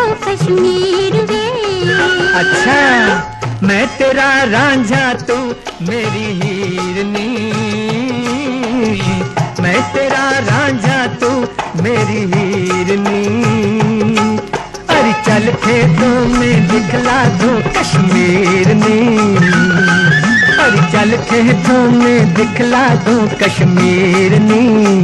कश्मीर वे। अच्छा मैं तेरा रांझा तू मेरी हिरनी, मैं तेरा रांझा तू मेरी हिरनी। अरे चल खेतों में दिखला दो कश्मीर नी, अरे चल खेतों में दिखला दो कश्मीर नी।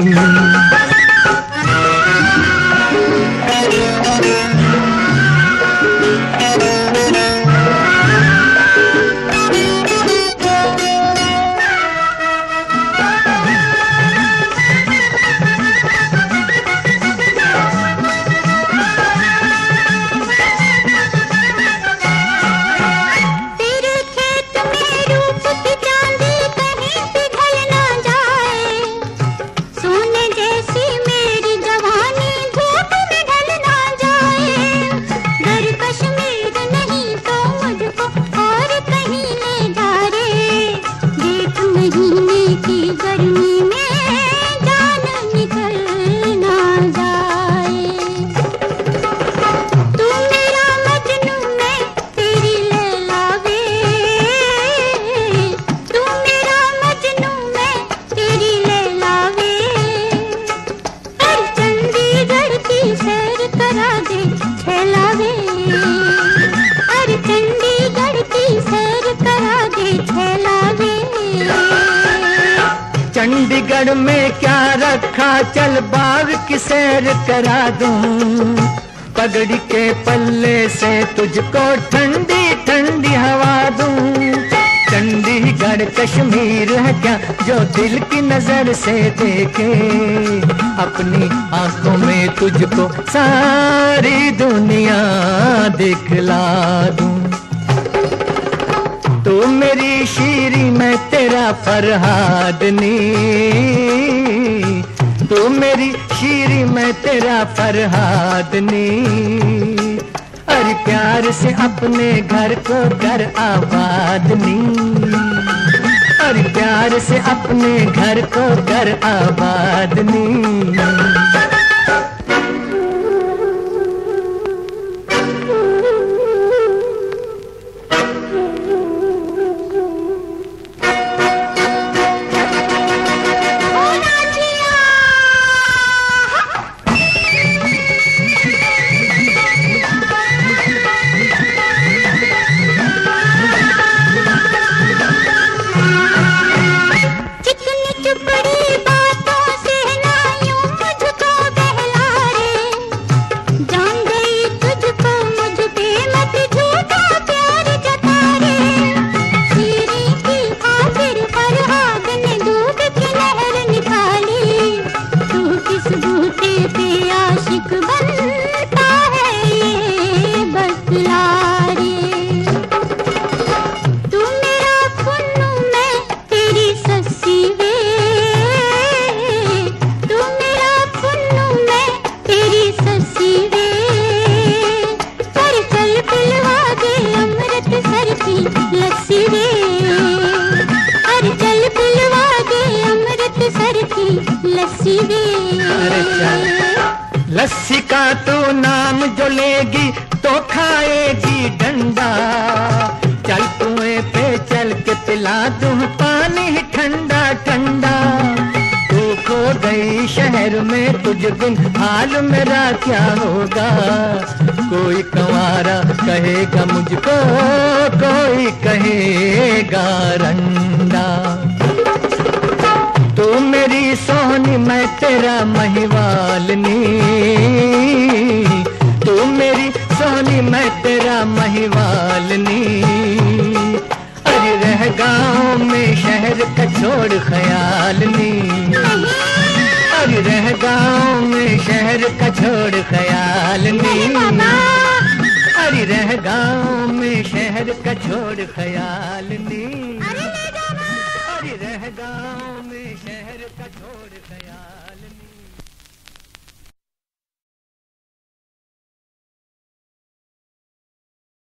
चंडीगढ़ में क्या रखा, चल बाग की सैर करा दूं। पगड़ी के पल्ले से तुझको ठंडी ठंडी हवा दूं। चंडीगढ़ कश्मीर है क्या जो दिल की नजर से देखे, अपनी आंखों में तुझको सारी दुनिया दिखला दूं। तू मेरी शीरी मैं तेरा फरहादनी, तू मेरी शीरी मैं तेरा फरहादनी। अरे प्यार से अपने घर को कर आबादनी, अरे प्यार से अपने घर को कर आबादनी। लस्सी का तू नाम जो लेगी तो खाएगी डंडा। चल कुएं पे चल के पिला दूं पानी ठंडा ठंडा। तू खो गई शहर में तुझ बिन हाल मेरा क्या होगा। कोई कंवारा कहेगा मुझको, कोई कहेगा रंडा। तू मेरी सोहनी मैं तेरा महिवालनी, तू मेरी सोहनी मैं तेरा महिवालनी। अरे रह गाँव में शहर का छोड़ ख्यालनी, अरे रह गाँव में शहर का छोड़ ख्यालनी। अरे रह गाँव में शहर का छोड़ ख्यालनी।